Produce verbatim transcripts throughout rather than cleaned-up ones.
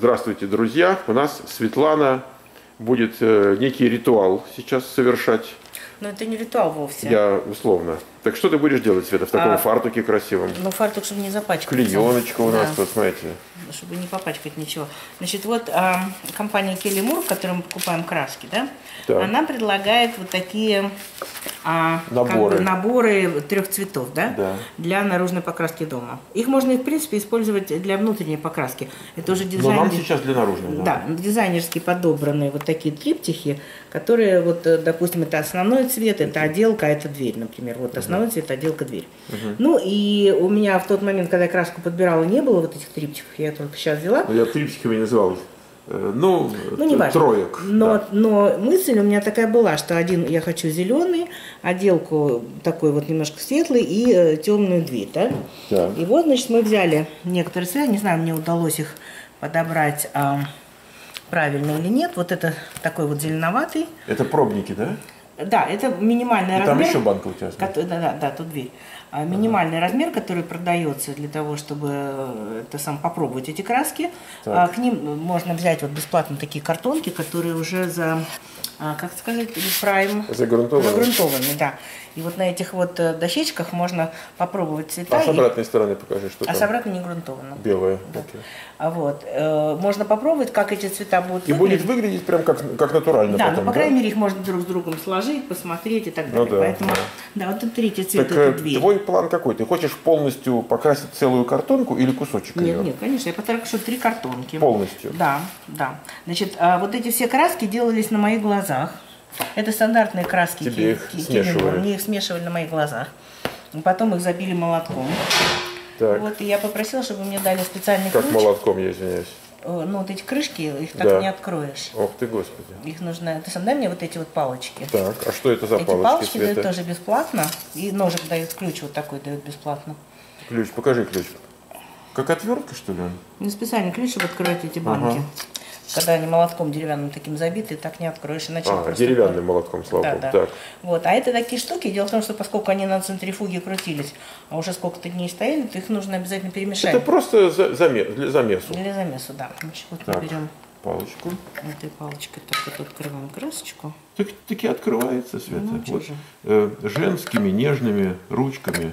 Здравствуйте, друзья! У нас Светлана будет э, некий ритуал сейчас совершать. Но это не ритуал вовсе. Я условно. Так что ты будешь делать, Света, в таком а, фартуке красивом? Ну, фартук, чтобы не запачкать. Клееночка у нас, да. Вот смотрите. Чтобы не попачкать ничего. Значит, вот а, компания Келли Мур, в которой мы покупаем краски, да, да. Она предлагает вот такие а, наборы. Как бы, наборы трех цветов, да, да, для наружной покраски дома. Их можно, в принципе, использовать для внутренней покраски. Это уже дизайн... Но нам сейчас для наружной. Да, да, дизайнерски подобранные вот такие триптихи, которые, вот, допустим, это основной цвет, это отделка, а это дверь, например. Вот основной цвет, отделка, дверь. Uh-huh. Ну, и у меня в тот момент, когда я краску подбирала, не было вот этих триптихов, я только сейчас взяла. Но я триптихами называл. Ну, ну не важно. Троек. Но, да. но мысль у меня такая была, что один я хочу зеленый, отделку такой вот немножко светлый и э, темную дверь, да? Да. И вот, значит, мы взяли некоторые цвета, не знаю, мне удалось их подобрать а, правильно или нет. Вот это такой вот зеленоватый. Это пробники, да? Да, это минимальный и размер. Там еще банка у тебя. Да, да, да, тут дверь. Минимальный ага. размер, который продается для того, чтобы это сам попробовать эти краски. Так. К ним можно взять вот бесплатно такие картонки, которые уже за, как сказать, прайм. Загрунтованы. Загрунтованы, да. И вот на этих вот дощечках можно попробовать цвета. А с обратной и... стороны покажи, что а там. А с обратной не грунтовано. Белое. Да. А вот. Можно попробовать, как эти цвета будут и выглядеть. И будет выглядеть прям как, как натурально. Да, потом, но по да? крайней мере их можно друг с другом сложить, посмотреть и так далее. Ну, да, Поэтому, да. да, вот это третий цвет, так, это дверь. Твой план какой? Ты хочешь полностью покрасить целую картонку или кусочек Нет, ее? нет, конечно, я постараюсь, что три картонки. Полностью? Да, да. Значит, вот эти все краски делались на моих глазах. Это стандартные краски. Тебе их смешивали? Мне их смешивали на моих глазах. Потом их забили молотком. Так. Вот, и я попросила, чтобы мне дали специальный как ключ. Как молотком, я извиняюсь? Ну, вот эти крышки, их так да. не откроешь. Ох ты, Господи. Их нужно... Ты сам дай мне вот эти вот палочки. Так, а что это за эти палочки? Эти палочки Света? дают тоже бесплатно. И ножик дает, ключ вот такой дает бесплатно. Ключ, покажи ключ. Как отвертка, что ли? Ну, специальный ключ, чтобы открывать эти банки. Ага. Когда они молотком деревянным таким забиты, так не откроешь. Иначе а, деревянным молотком, слава богу. Да, да. Вот. А это такие штуки. Дело в том, что поскольку они на центрифуге крутились, а уже сколько-то дней стояли, то их нужно обязательно перемешать. Это просто за, замес, для замесу. Для замесу, да. Значит, вот так, мы берем палочку. Этой палочкой так вот открываем красочку. Так, таки открывается, Света. Ну, вот, э, женскими нежными ручками,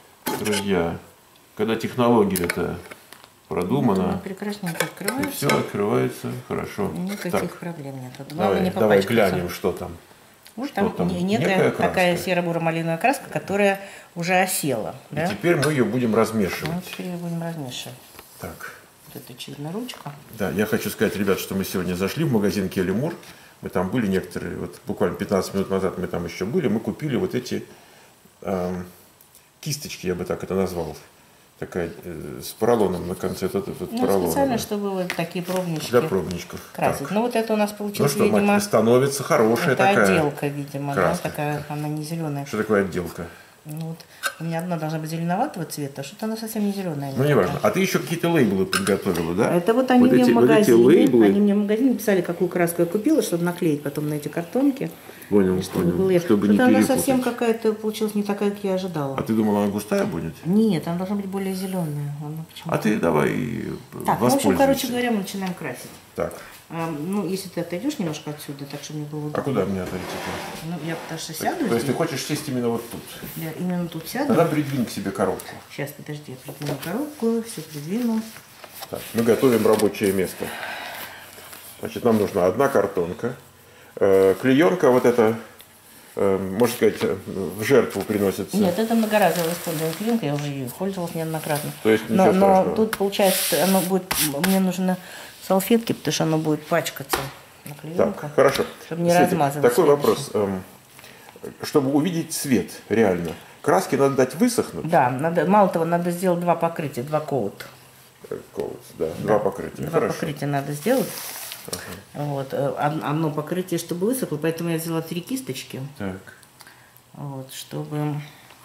друзья. Когда технология это продумано. Прекрасненько открывается. И все открывается хорошо. Никаких так. проблем нет. Давай, не давай глянем, что там. Вот что там, там? некая, некая такая серо-буро-малиновая краска, которая уже осела. И да? теперь мы ее будем размешивать. Ну, теперь ее будем размешивать. Так. Вот это очередная ручка. Да, я хочу сказать, ребят, что мы сегодня зашли в магазин Келли Мур. Мы там были некоторые, вот буквально пятнадцать минут назад мы там еще были. Мы купили вот эти э, кисточки, я бы так это назвал. Такая э, с поролоном на конце. Это, это, ну, поролон, специально, да. чтобы вот такие пробнички для пробничков красить. Ну, вот это у нас получилось, ну, что, видимо... мать, становится хорошая это такая отделка, видимо, краска. Да, такая, она не зеленая. Что такое отделка? Ну, вот, у меня одна должна быть зеленоватого цвета, а что-то она совсем не зеленая. Ну, не важно. А ты еще какие-то лейблы подготовила, да? Это вот они вот мне эти, в магазине, вот эти лейблы... они мне в магазине писали, какую краску я купила, чтобы наклеить потом на эти картонки. Понял, чтобы понял. Было... Чтобы не перепутать. Она совсем какая-то получилась не такая, как я ожидала. А ты думала, она густая будет? Нет, она должна быть более зеленая. Она а ты давай так, в общем, короче говоря, мы начинаем красить. Так. А, ну, если ты отойдешь немножко отсюда, так, чтобы мне было удобно. А куда мне отойти? Ну, я потому что сяду. То, то есть ты хочешь сесть именно вот тут? Я именно тут сяду. Тогда придвинь к себе коробку. Сейчас, подожди, я придвину коробку, все придвину. Так, мы готовим рабочее место. Значит, нам нужна одна картонка. Э, клеенка вот эта, э, можно сказать, в жертву приносится. Нет, это многоразовое использование клеенка, я уже ее пользовалась неоднократно. То есть ничего но, страшного. но тут, получается, оно будет, мне нужно салфетки, потому что оно будет пачкаться. Так, хорошо. Чтобы не Кстати, размазывать. Такой вопрос. Эм, чтобы увидеть цвет реально, краски надо дать высохнуть? Да, надо, мало того, надо сделать два покрытия, два коут. Коут, да, да, два покрытия. Два хорошо. покрытия надо сделать. Ага. Вот, одно покрытие, чтобы высохло, поэтому я взяла три кисточки. Так. Вот, чтобы...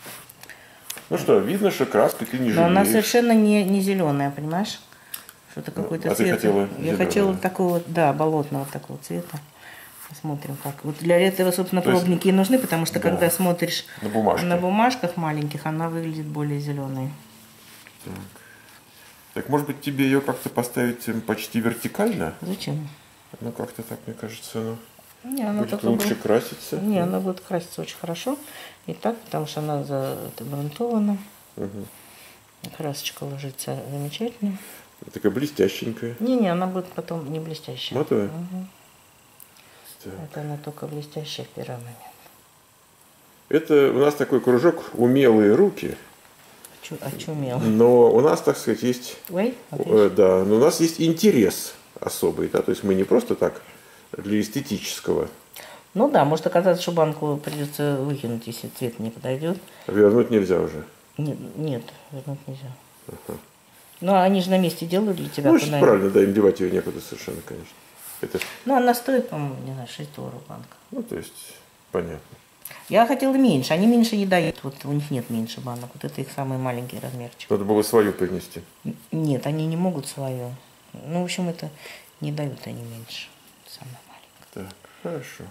Ну что, видно, что краска ты не жалеешь. Но она совершенно не, не зеленая, понимаешь? Что-то какой-то а цвет. Ты хотела я зеленую. хотела такого, да, болотного такого цвета. Посмотрим как. Вот для этого, собственно, То есть, пробники и нужны, потому что да, когда смотришь на, бумажке. на бумажках маленьких, она выглядит более зеленой. Так. Так может быть тебе ее как-то поставить почти вертикально? Зачем? Ну как-то так, мне кажется, оно Не, она будет лучше будет... краситься. Не, она будет краситься очень хорошо. И так, потому что она забрунтована. Угу. Красочка ложится замечательно. Такая блестященькая. Не-не, она будет потом не блестящая. Матовая? Угу. Так. Это она только блестящая в первый момент. Это у нас такой кружок «Умелые руки». Чу, очумел. Но у нас, так сказать, есть... Ой, э, да, но у нас есть интерес особый. Да? То есть мы не просто так для эстетического. Ну да, может оказаться, что банку придется выкинуть, если цвет не подойдет. Вернуть нельзя уже. Нет, нет, вернуть нельзя. Ага. Ну, они же на месте делают для тебя. Ну, очень правильно, да, им девать ее некуда совершенно, конечно. Это... Ну, она стоит, по-моему, не знаю, шесть долларов банка. Ну, то есть, понятно. Я хотела меньше, они меньше не дают, вот у них нет меньше банок, вот это их самый маленький размерчик. Надо было свою принести. Нет, они не могут свою. Ну, в общем, это не дают они меньше. Самое маленькое. Так, хорошо.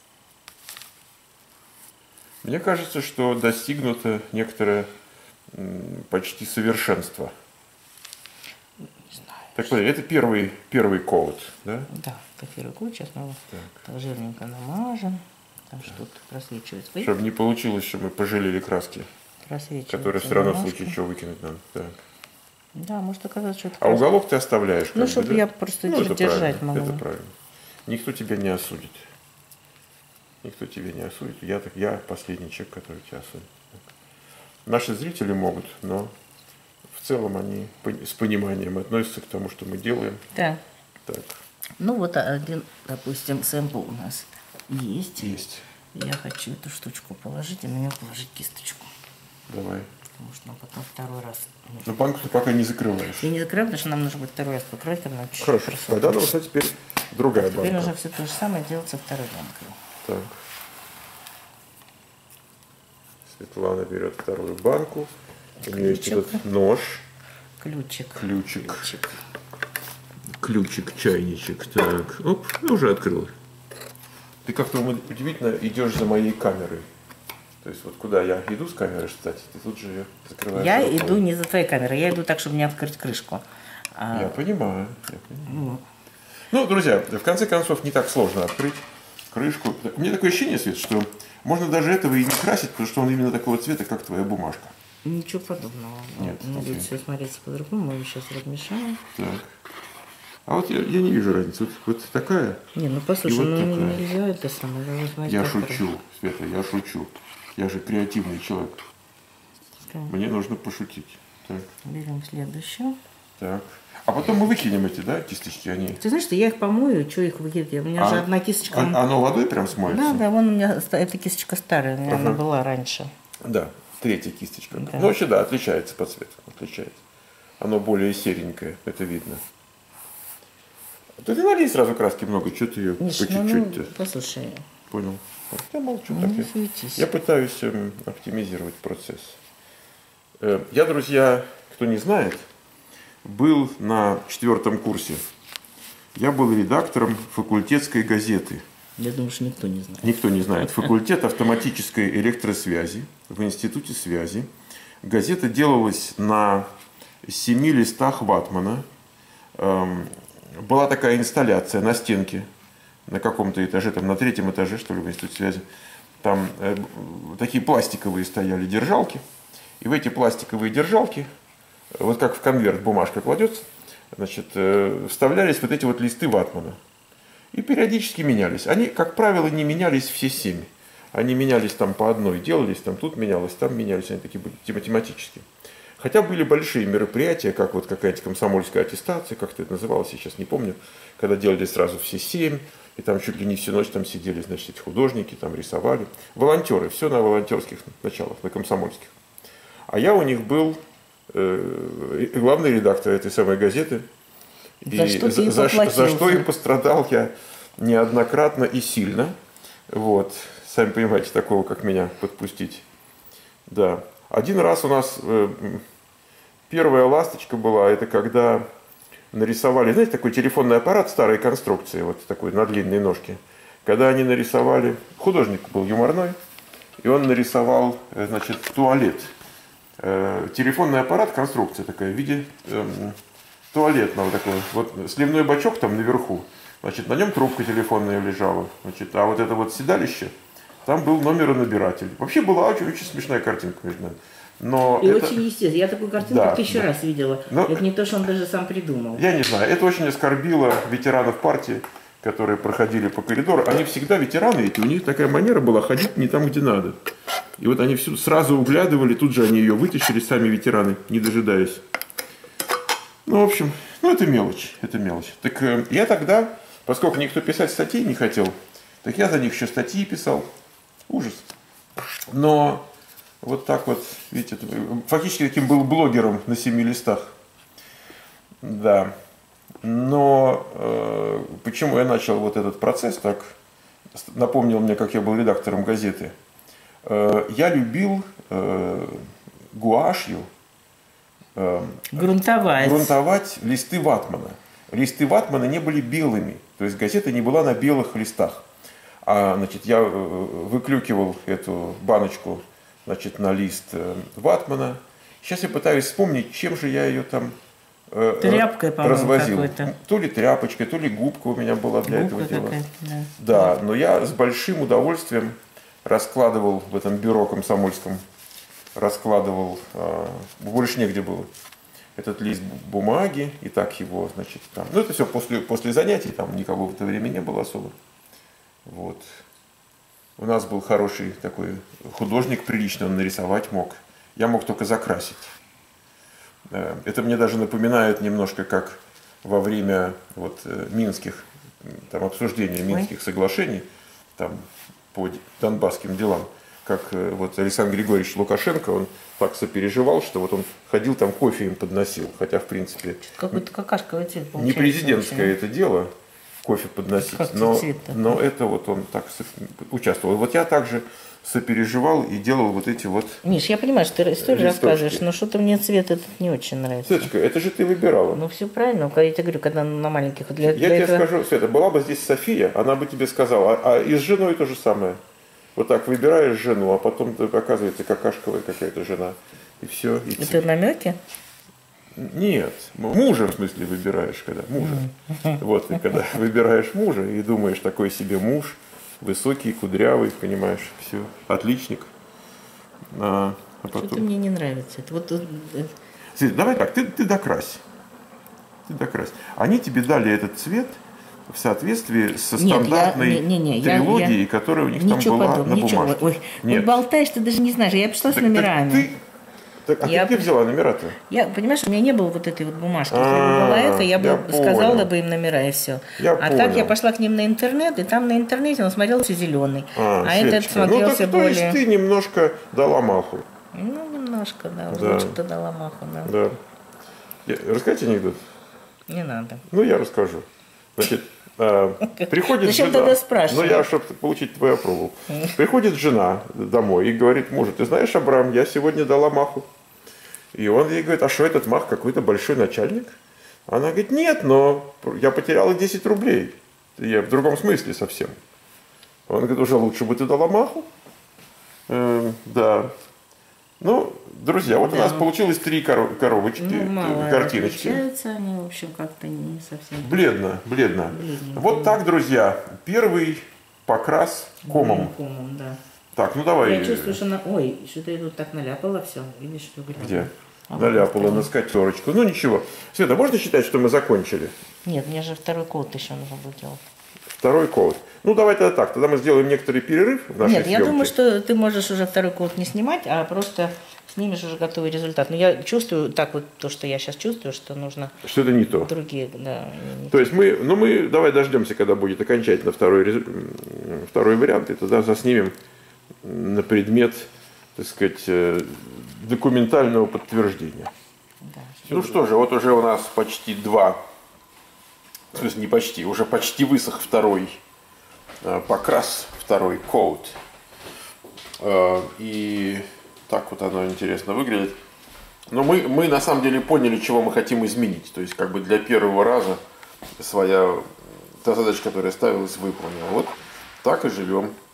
Мне кажется, что достигнуто некоторое м, почти совершенство. Не знаю. Так, подожди, это первый, первый коут, да? Да, это первый круг, сейчас мы Так. так жирненько намажем. Там что-то просвечивается. Видите? Чтобы не получилось, что мы пожалели краски, Просвечивается которые все равно в немножко. случае чего выкинуть надо. Так. Да, может оказаться, что это А краска. уголок ты оставляешь? как Ну, бы, чтобы да? я просто Ну, это держать правильно, могла. это правильно. Никто тебя не осудит. Никто тебя не осудит. Я, так, я последний человек, который тебя осудит. Так. Наши зрители могут, но в целом они пон- с пониманием относятся к тому, что мы делаем. Да. Так, Ну, вот один, допустим, сэмпл у нас есть. есть. Я хочу эту штучку положить и на нее положить кисточку. Давай. Потому что нам потом второй раз нужно. Но банку ты пока не закрываешь. Я не закрываю, потому что нам нужно будет второй раз покрыть. Когда нам чуть-чуть Хорошо. просохнет. Тогда нужна теперь другая Теперь банка. нужно все то же самое делать со второй банкой. Так. Светлана берет вторую банку. У нее есть Ключик. этот нож. Ключик. Ключик. Ключик. Ключик, чайничек. Так. Оп, и уже открыла. Ты как-то удивительно идешь за моей камерой. То есть вот куда я иду с камерой, кстати, ты тут же ее закрываешь. Я рукой. иду не за твоей камерой, я иду так, чтобы не открыть крышку. А, Я понимаю. Я понимаю. ну, Ну, друзья, в конце концов, не так сложно открыть крышку. У меня такое ощущение, Свет, что можно даже этого и не красить, потому что он именно такого цвета, как твоя бумажка. ничего подобного. Нет, Он окей. будет все смотреться по-другому, мы его сейчас размешаем. Так. А вот я, я не вижу разницы. Вот, вот такая. Не, ну послушай, вот ну такая. нельзя это самое. Надо смотреть, Я как шучу, Света, я шучу. Я же креативный человек. хорошо. Мне нужно пошутить. Так, Берем следующую. так. А потом мы выкинем эти, да, кисточки, они. Ты знаешь, что я их помою, что их выкидывать? У меня А- же одна кисточка. А- оно водой прям смоется? Да, да, вон у меня ста- эта кисточка старая, у меня она Ага. была раньше. Да, третья кисточка. Да. Ну, вообще, да, отличается по цвету. Отличается. Оно более серенькое, это видно. Да ты налей сразу краски много, что ты ее по Миш, ну, чуть-чуть. ну, послушай, Понял. Я молчу ну, так. не Я, суетись. я пытаюсь эм, оптимизировать процесс. Э, я, друзья, кто не знает, был на четвертом курсе. Я был редактором факультетской газеты. Я думаю, что никто не знает. Никто не знает. Факультет автоматической электросвязи в Институте связи. Газета делалась на семи листах ватмана. Эм, была такая инсталляция на стенке на каком-то этаже, там на третьем этаже, что ли, в Институте связи. Там э, такие пластиковые стояли держалки. И в эти пластиковые держалки, вот как в конверт бумажка кладется, значит, э, вставлялись вот эти вот листы ватмана. И периодически менялись. Они, как правило, не менялись все семь. Они менялись там по одной, делались, там тут менялось, там менялись. Они такие были тематические. Хотя были большие мероприятия, как вот какая-то комсомольская аттестация, как-то это называлось, я сейчас не помню, когда делали сразу все семь, и там чуть ли не всю ночь там сидели, значит, эти художники, там рисовали. Волонтеры, все на волонтерских началах, на комсомольских. А я у них был э, главный редактор этой самой газеты. И За что ты и за, за, за что и поплатился. пострадал я неоднократно и сильно. Вот. Сами понимаете, такого, как меня подпустить. Да. Один раз у нас э, первая ласточка была, это когда нарисовали, знаете, такой телефонный аппарат старой конструкции, вот такой на длинной ножке. Когда они нарисовали, художник был юморной, и он нарисовал, э, значит, туалет. Э, телефонный аппарат, конструкция такая в виде э, туалетного такого. Вот сливной бачок там наверху. Значит, на нем трубка телефонная лежала. Значит, а вот это вот седалище, там был номеронабиратель. Вообще была очень, очень смешная картинка между нами. Но и это... очень естественно. Я такую картинку да, тысячу да. раз видела. Но... Это не то, что он даже сам придумал. Я не знаю. Это очень оскорбило ветеранов партии, которые проходили по коридору. Они всегда ветераны эти. У них такая манера была ходить не там, где надо. И вот они всю сразу углядывали. Тут же они ее вытащили, сами ветераны, не дожидаясь. Ну, в общем, ну это мелочь. Это мелочь. Так э, я тогда, поскольку никто писать статей не хотел, так я за них еще статьи писал. Ужас. Но... Вот так вот, видите, фактически таким был блогером на семи листах. Да. Но э, почему я начал вот этот процесс, так напомнил мне, как я был редактором газеты. Э, я любил э, гуашью э, грунтовать. грунтовать листы ватмана. Листы ватмана не были белыми, то есть газета не была на белых листах. А, значит, я выклюкивал эту баночку, значит, на лист э, ватмана. Сейчас я пытаюсь вспомнить, чем же я ее там э, тряпкой, развозил. Какой-то. То ли тряпочкой, то ли губка у меня была для губка этого дела. Да. да, но я с большим удовольствием раскладывал в этом бюро комсомольском, раскладывал, э, больше негде было, этот лист бумаги, и так его, значит, там. Ну, это все после, после занятий, там никого в это время не было особо. Вот. У нас был хороший такой художник, прилично он нарисовать мог. Я мог только закрасить. Это мне даже напоминает немножко, как во время вот, минских, там, обсуждения Минских соглашений там, по донбасским делам, как вот Александр Григорьевич Лукашенко, он так сопереживал, что вот он ходил там кофе им подносил. Хотя, в принципе, какой-то какашковый цвет получается. Не президентское очень. Это дело. Кофе подносить, но, но это вот он так участвовал. Вот я также сопереживал и делал вот эти вот. Миш, я понимаю, что ты историю рассказываешь, но что-то мне цвет этот не очень нравится. Светочка, это же ты выбирала. Ну все правильно, я тебе говорю, когда на маленьких. Для, я для тебе этого... скажу, Света, была бы здесь София, она бы тебе сказала, а, а и с женой то же самое. Вот так выбираешь жену, а потом оказывается какашковая какая-то жена. И все. И это намеки? Нет, мужа в смысле выбираешь, когда мужа. Вот, и когда выбираешь мужа и думаешь, такой себе муж, высокий, кудрявый, понимаешь, все, отличник. А, а потом... Что-то мне не нравится. Это вот... Свет, давай так, ты, ты докрась. Ты докрась. Они тебе дали этот цвет в соответствии со Нет, стандартной я, не, не, не, трилогией, я, которая у них там была подобного, на бумажке. Ой, Нет. Вот болтаешь, ты даже не знаешь. Я пришла так, с номерами. Так ты... Так, а я, ты где взяла номера-то? Я, понимаешь, у меня не было вот этой вот бумажки. Если бы была это, я бы я сказала понял. бы им номера и все. Я а понял. так я пошла к ним на интернет, и там на интернете он смотрелся зеленый. А, а этот смотрелся ну, так, более... То есть ты немножко дала маху. Ну, немножко, да. да. Лучше ты дала маху, да. Да. Я, расскажите анекдот? Не надо. Ну, я расскажу. Значит, а, приходит Зачем жена, тогда спрашивать? Ну, я, чтобы получить твою опробу. Приходит жена домой и говорит мужу, ты знаешь, Абрам, я сегодня дала маху. И он ей говорит, а что этот мах какой-то большой начальник? Она говорит, нет, но я потеряла десять рублей. Я в другом смысле совсем. Он говорит, уже лучше бы ты дала маху. Э, да. Ну, друзья, вот да. у нас получилось три коробочки, ну, мало картиночки. Отличаются они, в общем, как-то не совсем... Бледно, бледно. Бледненько. Вот так, друзья, первый покрас комом. Комом, да. Так, ну давай. Я чувствую, что она... Ой, что-то я тут так наляпала все. Видишь, что грязно. Где? А наляпала на скатерочку. Ну ничего. Света, можно считать, что мы закончили? Нет, мне же второй код еще нужно будет делать. Второй код. Ну давай тогда так. Тогда мы сделаем некоторый перерыв в нашей Нет, съемке. я думаю, что ты можешь уже второй код не снимать, а просто снимешь уже готовый результат. Но я чувствую так вот то, что я сейчас чувствую, что нужно... Что это не то. Другие, да. То есть мы, ну мы, давай дождемся, когда будет окончательно второй, второй вариант, и тогда заснимем на предмет, так сказать, документального подтверждения. Да, ну что же, вот уже у нас почти два, в смысле не почти, уже почти высох второй покрас, второй коут. И так вот оно интересно выглядит. Но мы, мы на самом деле поняли, чего мы хотим изменить. То есть как бы для первого раза своя, та задача, которая ставилась, выполнена. Вот так и живем.